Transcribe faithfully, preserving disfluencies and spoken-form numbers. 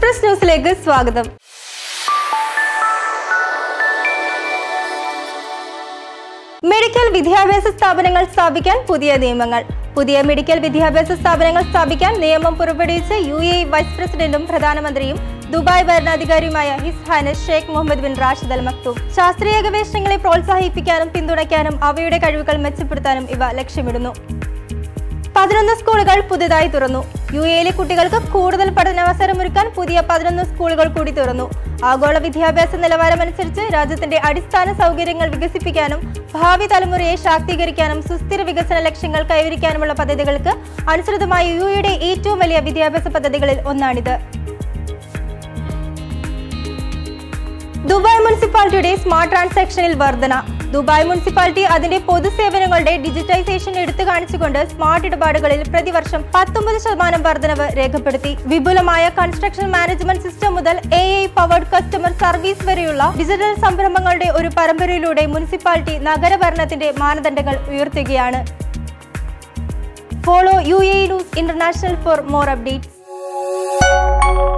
Express ന്യൂസിലേക്ക് സ്വാഗതം. Medical വിദ്യാഭ്യാസ സ്ഥാപനങ്ങൾ സ്ഥാപിക്കാൻ പുതിയ നിയമങ്ങൾ. പുതിയ മെഡിക്കൽ വിദ്യാഭ്യാസ സ്ഥാപനങ്ങൾ സ്ഥാപിക്കാൻ നിയമം പുറപ്പെടുവിച്ച യു എ ഇ വൈസ് പ്രസിഡന്റും പ്രധാനമന്ത്രിയും ദുബായ് ഭരണാധികാരിയുമായ his highness Sheikh Mohammed bin Rashid Al Maktoum. ശാസ്ത്രീയ ഗവേഷണങ്ങളെ പ്രോത്സാഹിപ്പിക്കാനും പിന്തുണയ്ക്കാനും അവയുടെ കഴിവുകൾ മെച്ചപ്പെടുത്താനും ഇവ ലക്ഷ്യമിടുന്നു. പതിനൊന്ന് സ്കൂളുകൾ പുതുതായി തുറന്നു. യു എയിലെ കുട്ടികൾക്ക് കൂടുതൽ പഠനാവസരമൊരുക്കാൻ പുതിയ പതിനൊന്ന് സ്കൂളുകൾ കൂടി തുറന്നു. ആഗോള വിദ്യാഭ്യാസ നിലവാരമനുസരിച്ച് രാജ്യത്തിന്റെ അടിസ്ഥാന സൗകര്യങ്ങൾ വികസിപ്പിക്കാനും ഭാവി തലമുറയെ ശാക്തീകരിക്കാനും സുസ്ഥിര വികസന ലക്ഷ്യങ്ങൾ കൈവരിക്കാനുമുള്ള പദ്ധതികൾക്ക് അനുസൃതമായി യു എയുടെ ഏറ്റവും വലിയ വിദ്യാഭ്യാസ പദ്ധതികളിൽ ഒന്നാണിത്. ദുബായ് മുനിസിപ്പാലിറ്റിയുടെ സ്മാർട്ട് ട്രാൻസാക്ഷനിൽ വർധന. ദുബായ് മുനിസിപ്പാലിറ്റി അതിന്റെ പൊതുസേവനങ്ങളുടെ ഡിജിറ്റൈസേഷൻ എടുത്തു കാണിച്ചുകൊണ്ട് സ്മാർട്ട് ഇടപാടുകളിൽ പ്രതിവർഷം പത്തൊമ്പത് ശതമാനം വർധനവ് രേഖപ്പെടുത്തി. വിപുലമായ കൺസ്ട്രക്ഷൻ മാനേജ്മെന്റ് സിസ്റ്റം മുതൽ A I powered customer service വരെയുള്ള ഡിജിറ്റൽ സംരംഭങ്ങളുടെ ഒരു പരമ്പരയിലൂടെ മുനിസിപ്പാലിറ്റി നഗരഭരണത്തിന്റെ മാനദണ്ഡങ്ങൾ ഉയർത്തുകയാണ്. Follow U A E news international for more updates.